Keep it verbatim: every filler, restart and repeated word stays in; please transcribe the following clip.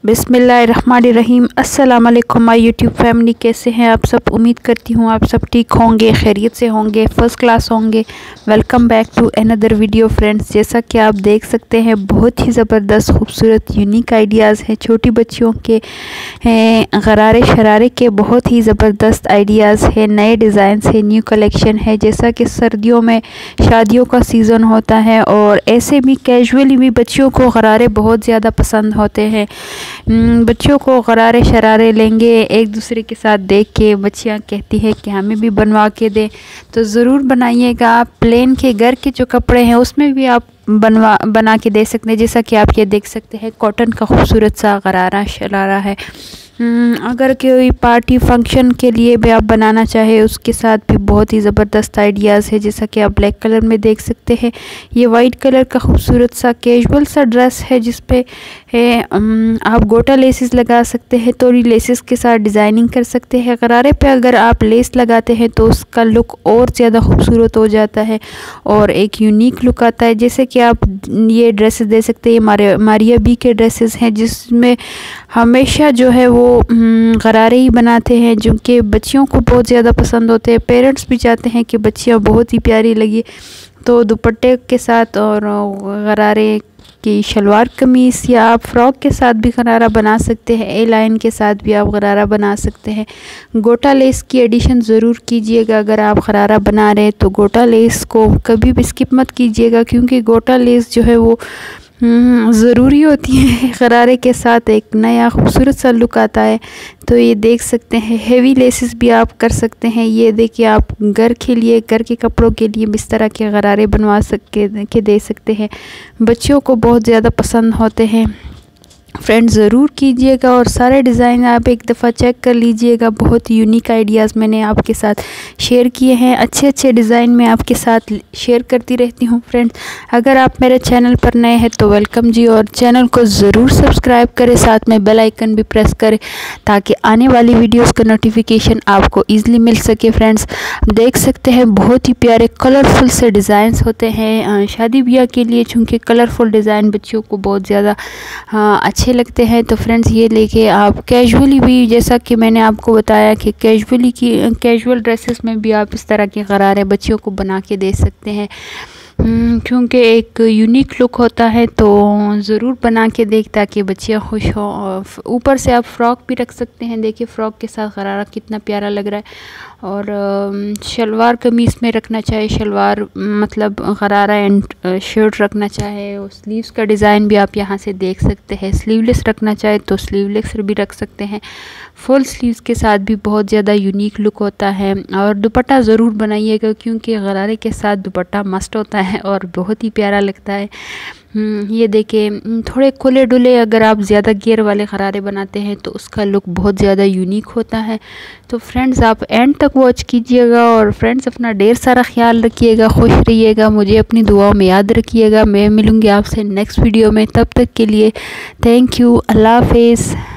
बिस्मिल्लाहिर्रहमानिर्रहीम। अस्सलाम वालेकुम माय यूट्यूब फैमिली, कैसे हैं आप सब। उम्मीद करती हूँ आप सब ठीक होंगे, खैरियत से होंगे, फर्स्ट क्लास होंगे। Welcome back to another video friends. जैसा कि आप देख सकते हैं, बहुत ही ज़बरदस्त खूबसूरत यूनिक आइडियाज़ हैं छोटी बच्चियों के, हैं गरारे शरारे के बहुत ही ज़बरदस्त आइडियाज़ हैं, नए डिज़ाइन है, न्यू कलेक्शन है। जैसा कि सर्दियों में शादियों का सीज़न होता है और ऐसे भी कैजुअली भी बच्चियों को गरारे बहुत ज़्यादा पसंद होते हैं। बच्चों को गरारे शरारे लेंगे एक दूसरे के साथ देख के, बच्चियां कहती है कि हमें भी बनवा के दें, तो ज़रूर बनाइएगा। आप प्लेन के घर के जो कपड़े हैं उसमें भी आप बनवा बना के दे सकते हैं। जैसा कि आप ये देख सकते हैं, कॉटन का खूबसूरत सा गरारा शरारा है। अगर कोई पार्टी फंक्शन के लिए भी आप बनाना चाहे, उसके साथ भी बहुत ही ज़बरदस्त आइडियाज़ है। जैसा कि आप ब्लैक कलर में देख सकते हैं, ये वाइट कलर का खूबसूरत सा कैजुअल सा ड्रेस है, जिस पे है आप गोटा लेसेस लगा सकते हैं, तोड़ी लेसेस के साथ डिज़ाइनिंग कर सकते हैं। गरारे पे अगर आप लेस लगाते हैं तो उसका लुक और ज़्यादा खूबसूरत हो जाता है और एक यूनिक लुक आता है। जैसे कि आप ये ड्रेसेस दे सकते हैं, हमारे मारिया बी के ड्रेसेस हैं, जिसमें हमेशा जो है वो गरारे ही बनाते हैं, जो कि बच्चियों को बहुत ज़्यादा पसंद होते हैं। पेरेंट्स भी चाहते हैं कि बच्चियाँ बहुत ही प्यारी लगी, तो दुपट्टे के साथ और गरारे की शलवार कमीज़ या आप फ्रॉक के साथ भी गरारा बना सकते हैं। ए लाइन के साथ भी आप गरारा बना सकते हैं। गोटा लेस की एडिशन ज़रूर कीजिएगा। अगर आप गरारा बना रहे हैं तो गोटा लेस को कभी भी स्किप मत कीजिएगा, क्योंकि गोटा लेस जो है वो ज़रूरी होती है। गरारे के साथ एक नया खूबसूरत सा लुक आता है। तो ये देख सकते हैं, हेवी लेसेस भी आप कर सकते हैं। ये देखिए, आप घर के लिए, घर के कपड़ों के लिए इस तरह के गरारे बनवा सके के दे सकते हैं। बच्चों को बहुत ज़्यादा पसंद होते हैं। फ्रेंड्स ज़रूर कीजिएगा और सारे डिज़ाइन आप एक दफ़ा चेक कर लीजिएगा। बहुत ही यूनिक आइडियाज़ मैंने आपके साथ शेयर किए हैं। अच्छे अच्छे डिज़ाइन मैं आपके साथ शेयर करती रहती हूँ फ्रेंड्स। अगर आप मेरे चैनल पर नए हैं तो वेलकम जी, और चैनल को ज़रूर सब्सक्राइब करें, साथ में बेल आइकन भी प्रेस करें ताकि आने वाली वीडियोस का नोटिफिकेशन आपको ईज़िली मिल सके। फ्रेंड्स देख सकते हैं, बहुत ही प्यारे कलरफुल से डिज़ाइंस होते हैं शादी ब्याह के लिए, चूँकि कलरफुल डिज़ाइन बच्चियों को बहुत ज़्यादा अच्छे अच्छे लगते हैं। तो फ्रेंड्स ये लेके आप कैजुअली भी, जैसा कि मैंने आपको बताया कि कैजुअली की कैजुअल ड्रेसेस में भी आप इस तरह के गरारे बच्चियों को बना के दे सकते हैं, क्योंकि एक यूनिक लुक होता है। तो ज़रूर बना के देख ताकि बच्चियाँ खुश हों। ऊपर से आप फ़्रॉक भी रख सकते हैं। देखिए फ़्रॉक के साथ गरारा कितना प्यारा लग रहा है। और शलवार कमीज़ में रखना चाहे शलवार, मतलब गरारा एंड शर्ट रखना चाहे, और स्लीव्स का डिज़ाइन भी आप यहाँ से देख सकते हैं। स्लीवलेस रखना चाहे तो स्लीवलेस भी रख सकते हैं। फुल स्लीव्स के साथ भी बहुत ज़्यादा यूनिक लुक होता है। और दुपट्टा ज़रूर बनाइएगा, क्योंकि गरारे के साथ दुपट्टा मस्ट होता है और बहुत ही प्यारा लगता है। ये देखिए, थोड़े खुले डुले अगर आप ज़्यादा घेर वाले गरारे बनाते हैं तो उसका लुक बहुत ज़्यादा यूनिक होता है। तो फ्रेंड्स आप एंड तक वॉच कीजिएगा। और फ्रेंड्स अपना ढेर सारा ख्याल रखिएगा, खुश रहिएगा, मुझे अपनी दुआओं में याद रखिएगा। मैं मिलूँगी आपसे नेक्स्ट वीडियो में, तब तक के लिए थैंक यू, अल्लाह हाफिज़।